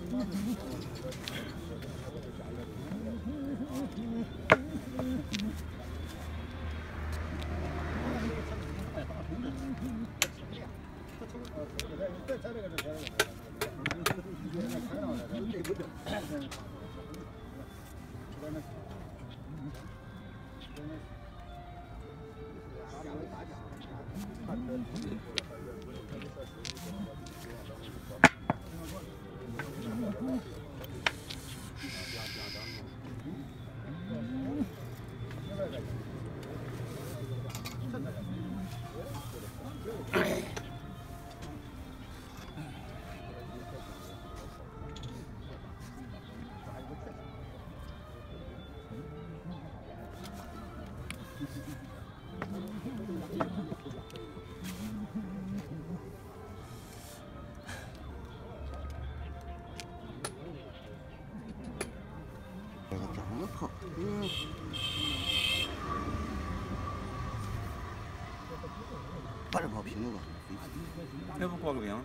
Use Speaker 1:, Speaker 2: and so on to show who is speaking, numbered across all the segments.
Speaker 1: 把这跑平了吧？
Speaker 2: 要不挂个名？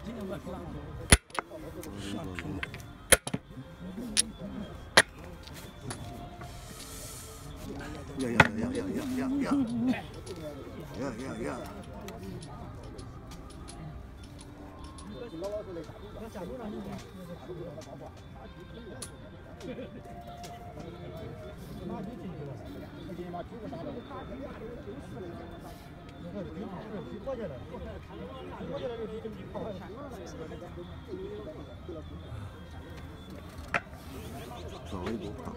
Speaker 2: 呀！走一步跑。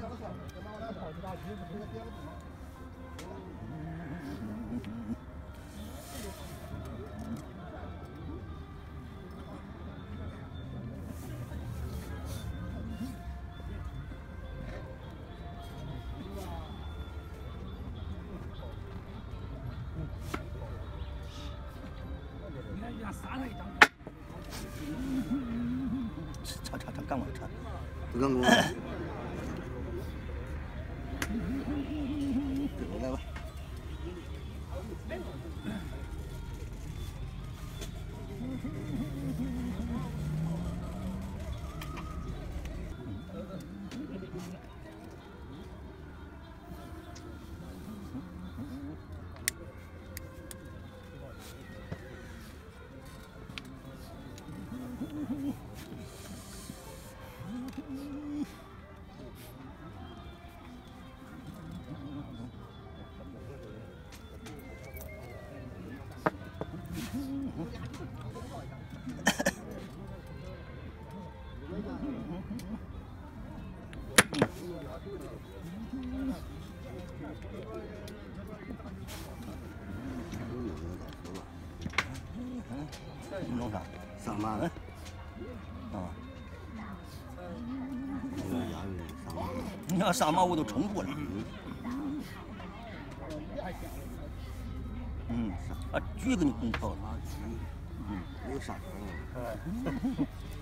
Speaker 2: 查，干过查，不干过。来吧。弄啥？上马了。啊。你要上马我都冲过了。啊，举给你拱跑了。没有上头。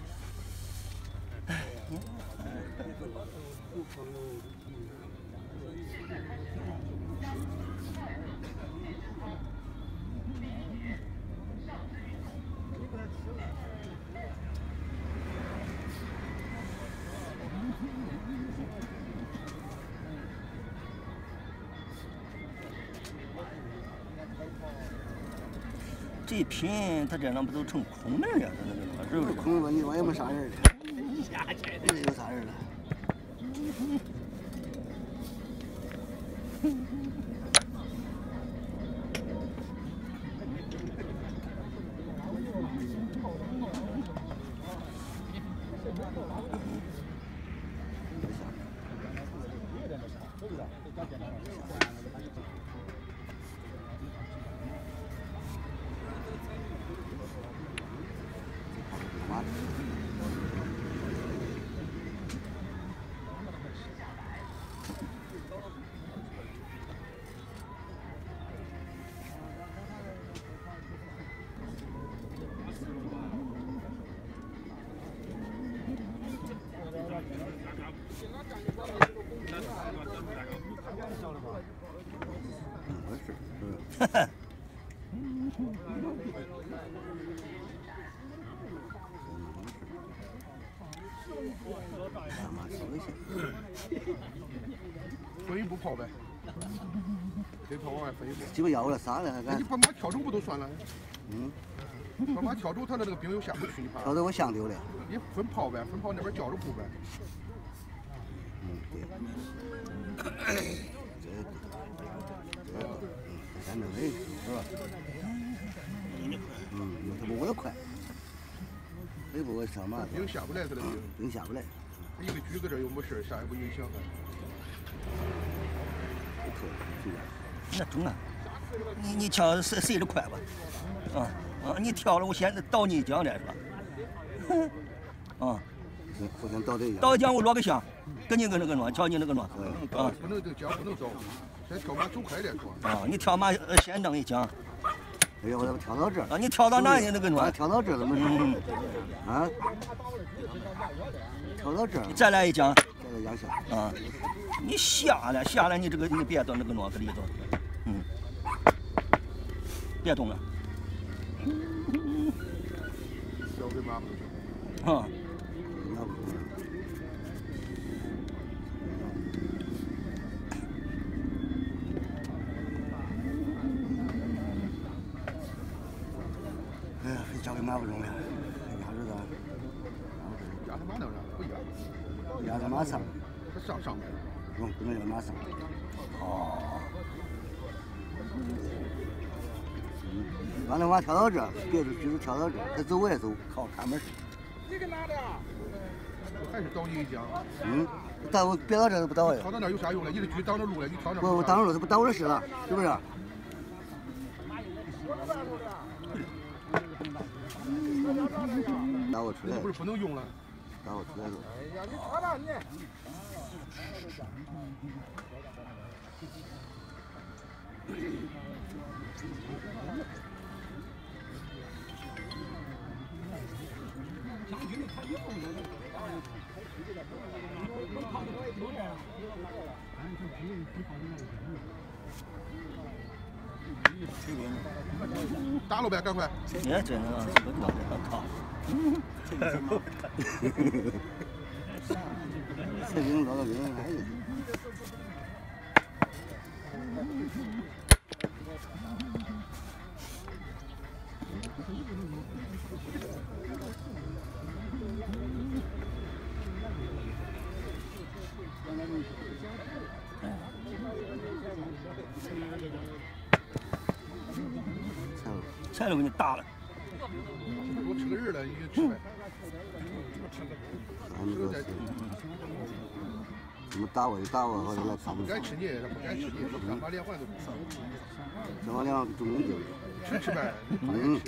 Speaker 2: 这一拼，他这样不都成空门了？是不是？空门，你说也没啥人了。没有啥人了。哈哈。 他妈吃危险。
Speaker 1: 分一步跑呗，这跑往外分一步。
Speaker 2: 鸡巴要了啥了？
Speaker 1: 你把马挑走不都算了？
Speaker 2: 嗯。
Speaker 1: 把马挑走，他的那个兵又下不去，你怕？
Speaker 2: 挑走我想丢了。
Speaker 1: 你分跑呗，分跑那边叫着步呗。
Speaker 2: 对。咱这没是吧？他比我快。飞不我上马。
Speaker 1: 兵下不来，他的兵。
Speaker 2: 兵下不来。
Speaker 1: 一个车搁这又没事，下一步影响他。
Speaker 2: 那中啊！你挑谁的快吧？你挑了，我先倒你一江来是吧？互相倒这一江。倒一江我落个香，跟你那个弄，瞧你那个弄。
Speaker 1: 不能这江不能倒，先挑马走快点说。
Speaker 2: 你挑马先弄一江。哎呀，我怎么跳到这儿？你跳到哪里那个弄？跳到这儿怎么弄？跳到这儿。再来一江。再来两下。你下来，你这个你别到那个弄，搁里头。别动了。
Speaker 1: 交给马不
Speaker 2: 行。哎呀，交给马不中了，压着他。
Speaker 1: 压他马那不压。
Speaker 2: 压在马上。
Speaker 1: 他上面。
Speaker 2: 不能压马上。让那马跳到这儿，别就是跳到这儿，他走我也走，靠看门。
Speaker 1: 你给哪的？还是倒你一江。
Speaker 2: 倒我别到这儿不倒我。
Speaker 1: 跳到那有啥用了？你的车挡着路了，你跳那。
Speaker 2: 我挡着路，他不挡我的事了，是不是？打我出来。
Speaker 1: 不是不能用了。
Speaker 2: 打我出来了。
Speaker 1: 哎呀，你跑哪你？打了呗，赶快！
Speaker 2: 也真的，我靠！这兵老兵还是。菜都给你打了。
Speaker 1: 我吃个人了，已经吃呗。
Speaker 2: 怎么打我就打我，好像来看。
Speaker 1: 不敢吃你，他不敢吃你，干嘛连环都不上。
Speaker 2: 这把两中间丢了。
Speaker 1: 吃呗，吃。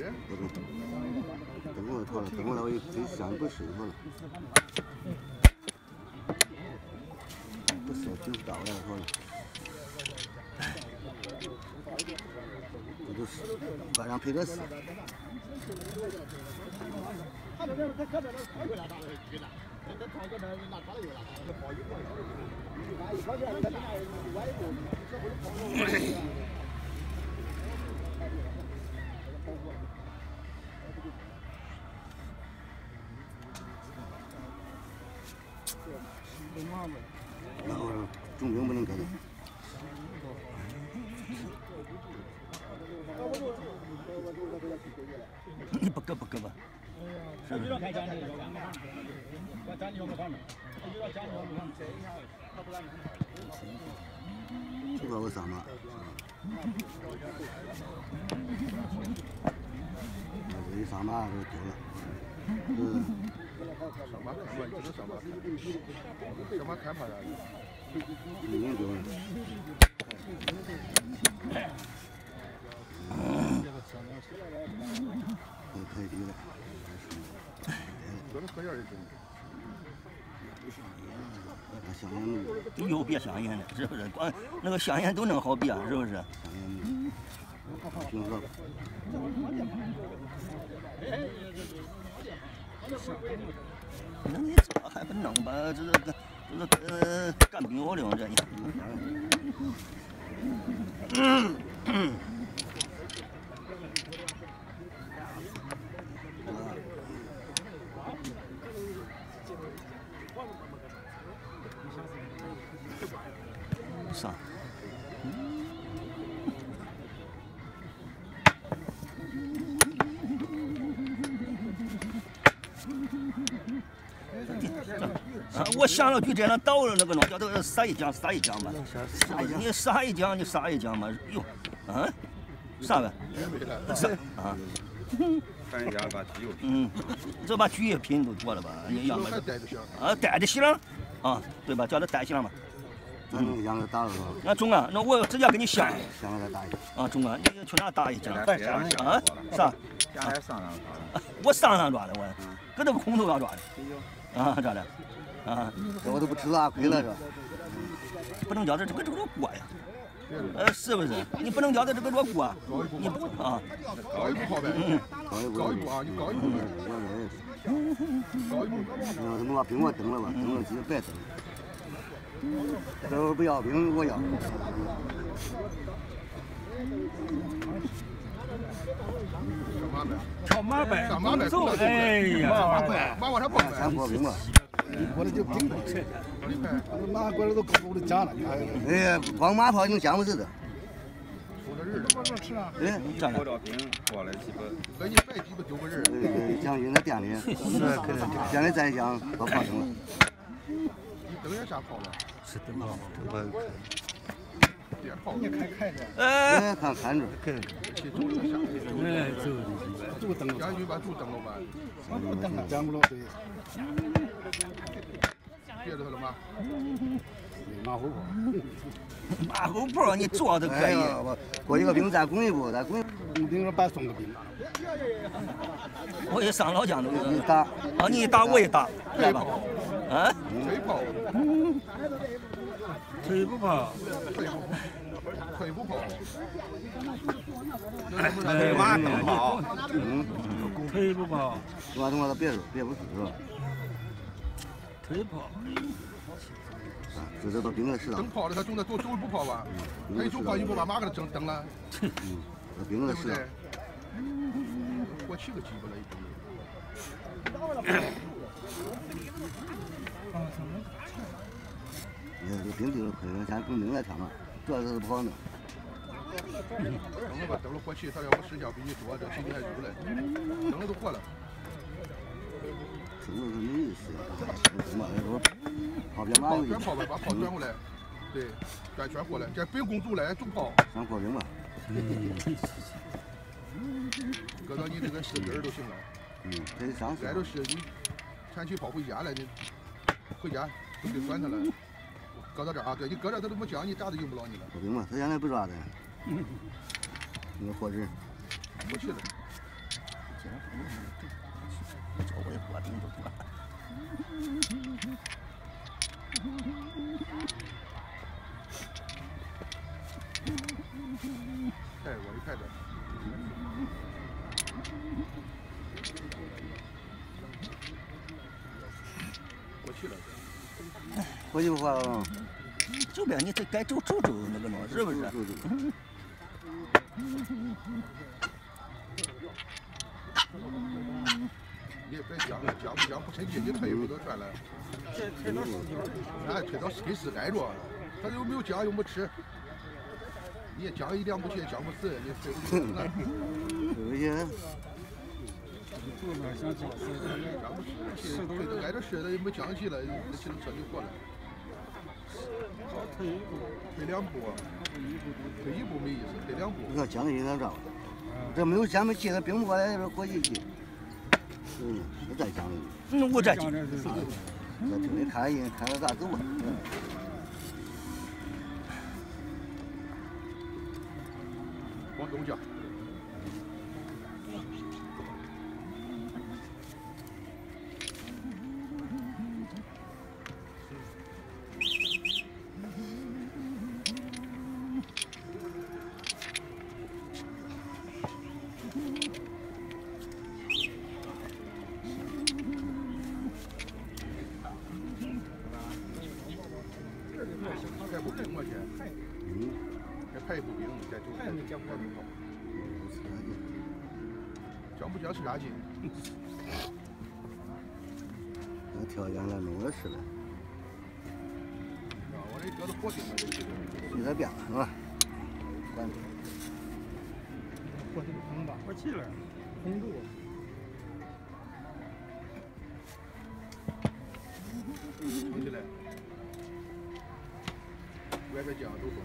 Speaker 2: 等我跑了，等我来我一想不顺了。不是，就是倒来好了。这就是晚上赔个死。然后重兵不能给他。你不搁吧？是不是？这个我上马。这一上马就丢了。
Speaker 1: 上马看吧，只能上马看。上马看怕啥？
Speaker 2: 已经丢了。可以了。
Speaker 1: 搁那河沿儿就行。
Speaker 2: 香烟有别香烟的，是不是？光那个香烟都能好别，是不是？香烟挺好。那你这还不弄吧？这干冰我了这你。 上。我想了就这样倒了那个弄，叫他撒一浆嘛。你撒一浆嘛，哟，嗯，啥呗？啊。
Speaker 3: 看一下把鸡肉
Speaker 2: 这把鸡也品都做了吧？一样吧？带着洗了，啊，对吧？叫他带洗了嘛。
Speaker 4: 咱那个羊给打了是吧？
Speaker 2: 那中啊，那我直接给你镶。
Speaker 4: 镶了再打一下。
Speaker 2: 啊，中啊，你去哪打一浆？啊？啥？
Speaker 3: 现在上抓的。
Speaker 2: 我上抓的，我搁这个空头上抓的。啊，咋的？啊，
Speaker 4: 这我都不吃啥亏了是吧？
Speaker 2: 不能叫这个锅呀。是不是？你不能叫他这个多锅，你不啊？
Speaker 1: 高一步好呗，高一步啊，你高一步。高一步。
Speaker 4: 他们把冰我蹬了吧，蹬了鸡白蹬。这会儿不要冰，我要。
Speaker 1: 跳马呗，上马呗，走，哎呀，马往上蹦呗。
Speaker 4: 先过冰吧。
Speaker 5: 过来就冰过去，马过来都够的讲了，
Speaker 4: 哎呀，光马跑能讲不死的。
Speaker 1: 出个人了，
Speaker 5: 吃啊！
Speaker 4: 对，
Speaker 3: 过到冰过来几个，
Speaker 1: 给你买几个丢个人。
Speaker 4: 将军在店里，店里再讲把泡成了。
Speaker 1: 你灯也啥泡了？
Speaker 5: 是灯泡，灯泡。
Speaker 1: 别泡，
Speaker 5: 你开着。
Speaker 4: 哎，看着。
Speaker 1: 去走了下去。
Speaker 5: 哎，走，猪灯了。
Speaker 1: 将军把猪灯了吧？
Speaker 5: 不灯了，讲不了对。别着他了吗？马后炮。
Speaker 2: 马后炮你做都可以。
Speaker 4: 过一个冰再滚一步，再滚。
Speaker 5: 冰上白送个冰。
Speaker 2: 我也上老姜都
Speaker 4: 你打。
Speaker 2: 啊，你一打我也打，对吧？啊？
Speaker 1: 腿炮。
Speaker 5: 腿不跑。
Speaker 1: 腿不跑。
Speaker 3: 腿马能跑。
Speaker 5: 腿不跑。
Speaker 4: 马东他别不死是吧？
Speaker 5: 腿跑。
Speaker 4: 这都冰在适当。
Speaker 1: 灯泡了，他总不泡吧？他一手泡，你不把马给他蹬了？
Speaker 4: 这冰在适当。
Speaker 1: 我起个鸡巴了，已经。
Speaker 4: 这冰丢了亏了，咱滚冰来看嘛，主要是不好弄。
Speaker 1: 等了吧，等了火气，他要我时效比你多，这心里还有嘞，等了都活了。
Speaker 4: 这个是没意思呀，嘛，跑别马
Speaker 1: 转跑吧，把跑转过来，对，转圈过来，这北公主来主跑。
Speaker 4: 上破冰吧。
Speaker 1: 搁到你这个10根都行了。
Speaker 4: 可以上。
Speaker 1: 该都是你前期跑回家了，你回家就别管他了。搁到这儿啊，对你搁这他都没讲，你咋都用不着你了。
Speaker 4: 破冰吧，他现在不抓的。那个火纸。
Speaker 1: 过去了。
Speaker 2: 我也火冰都多。
Speaker 1: 哎，我一开着。过去了。
Speaker 4: 过去不坏了。
Speaker 2: 这边你得该走那个弄，是不是？
Speaker 1: 你也别讲了，讲不讲不趁机，你退一步都算了。哎，退到跟是挨着，他又没有讲又没吃，你也讲一两步去，讲不死，你退不死了。
Speaker 4: 有些。
Speaker 1: 退都挨着是，他又没讲起了，那其实车就过了。退2步，退1步没意思，退2步。
Speaker 4: 你要讲的有点长，这没有讲没气，他冰不过来，这火气气。我再讲的。
Speaker 2: 我再讲。
Speaker 4: 这你看人看他咋走吧。
Speaker 1: 往东讲。再不冰过去，再排一步冰，再走，再讲不好。讲不讲是啥劲？
Speaker 4: 那条件来弄了是了。
Speaker 1: 我这一搁到火顶了，这气
Speaker 4: 有点变了是吧？关。
Speaker 5: 火这个红吧，火气了，红住。
Speaker 1: 红起来，外边讲都懂。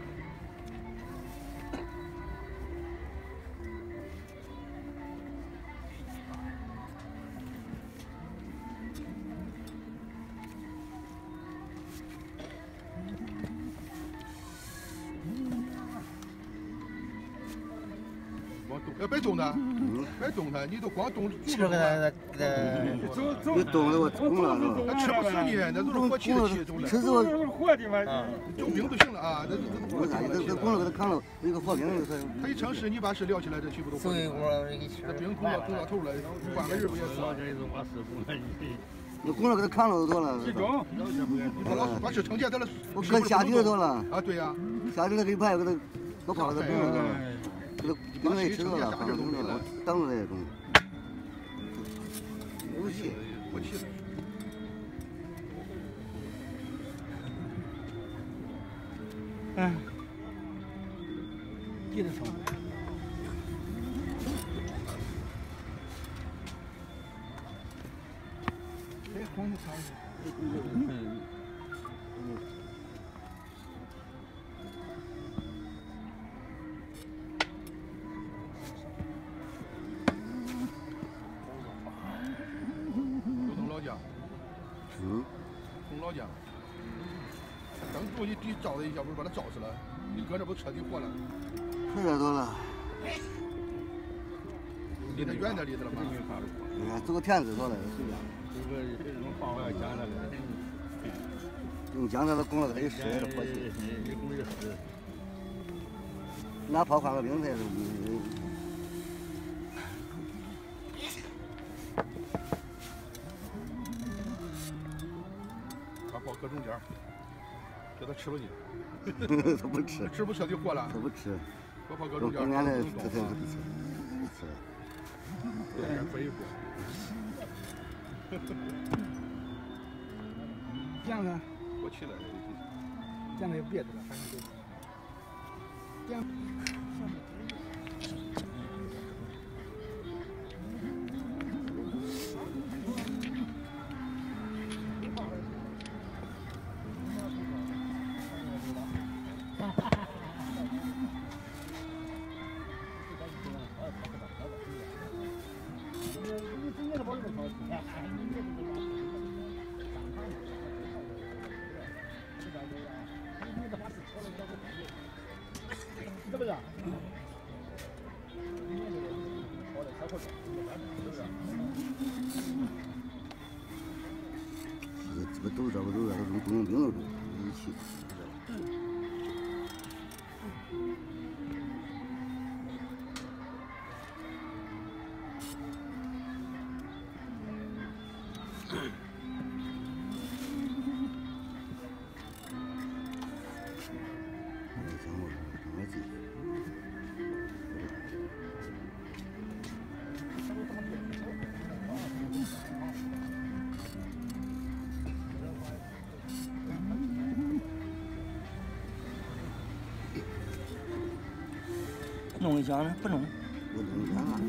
Speaker 1: 别动它，别动它，你都光动住
Speaker 5: 吃个
Speaker 4: 你动了我拱了是吧？
Speaker 1: 它吃不死你，那都是火气的气中了。
Speaker 4: 吃死我，
Speaker 5: 火的嘛，
Speaker 1: 救兵就行了啊，这
Speaker 4: 我咋这拱了给他扛了，有个火兵就是。
Speaker 1: 他一成事，你把事撂起来，这气不都火了？这兵捅到头了，换个人不也死？
Speaker 4: 你拱了给他扛了多了。
Speaker 1: 他老把事撑起来，他了。
Speaker 4: 我搁下地了多了。
Speaker 1: 啊，对呀。
Speaker 4: 下地了给牌给他，都跑了他拱了多了。给他吃到了，放了拱了，挡住那种。有气，
Speaker 1: 我气了。
Speaker 5: 嗯，接着冲。哎，红的长。
Speaker 1: 从老家，当初你地招了一下，不是把他招死了？你搁这不彻底活了？
Speaker 4: 吃的多了。
Speaker 1: 离他远点离他了吗？
Speaker 4: 你看走个田子多了，随便。
Speaker 5: 这种方法讲那个。
Speaker 4: 用姜在那拱了给他一吃，这火气。拿炮换个兵才是。
Speaker 1: 搁中间，叫他吃不进。
Speaker 4: 他不吃。
Speaker 1: 吃不彻底活了。
Speaker 4: 他不吃。
Speaker 1: 把炮搁中间。
Speaker 4: 中间的他不吃。
Speaker 1: 飞一步。
Speaker 5: 酱呢？
Speaker 1: 我起来了。
Speaker 5: 酱也别的了，反正就。酱。这个都这用工兵了都一起。
Speaker 2: 弄一下呢？不弄。
Speaker 4: 我弄一下啊。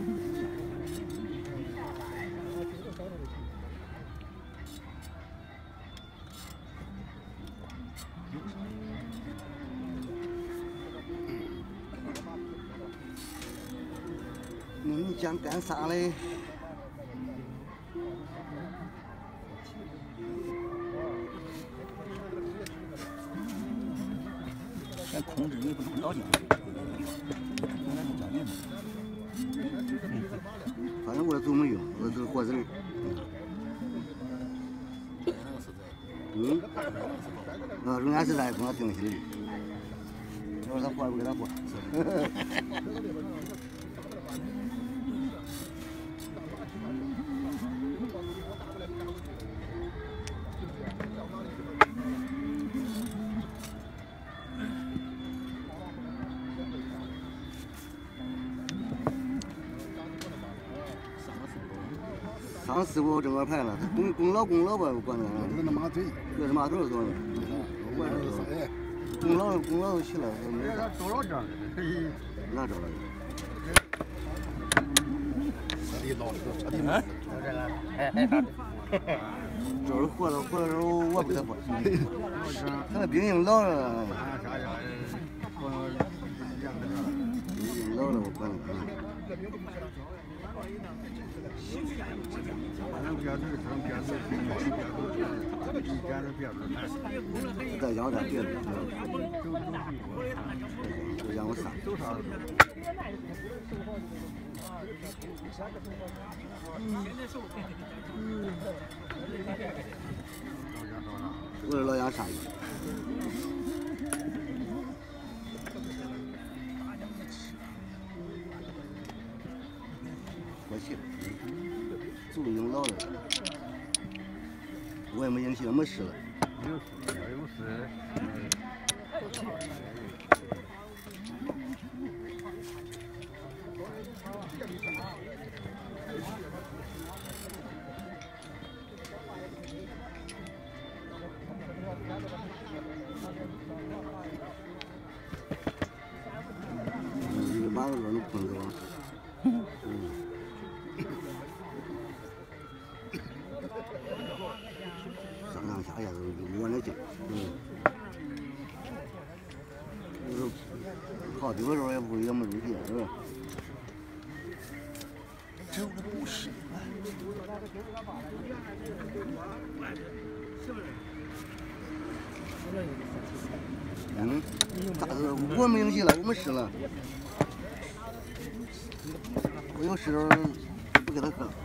Speaker 4: 你讲干啥嘞？
Speaker 2: 先控制你不能老讲。
Speaker 4: 反正我做没有，我是活人。中间是在跟他定心的，要是他活不给他活。上4-5正个牌了，他拱老吧，我管他。
Speaker 5: 有那马腿，
Speaker 4: 有他马腿多了。 功劳都去了，没啥。
Speaker 5: 走到这儿了，
Speaker 4: 哪着了？
Speaker 1: 彻底老了，彻底
Speaker 2: 啊，
Speaker 4: 这儿活的时候我不得活，他那兵已经老了，已经老了，我管他。再养点别的，就养个啥？我老养鲨鱼。可惜了，祖已经老了，我也没引起那么事了。
Speaker 5: 有事。
Speaker 4: 一把都能碰着。上上下下都往那进，就是跑丢的时候也不也没东西，是吧？
Speaker 1: 这个不是。
Speaker 4: 咋子？我没勇气了，我没事了。我有事不给他喝了。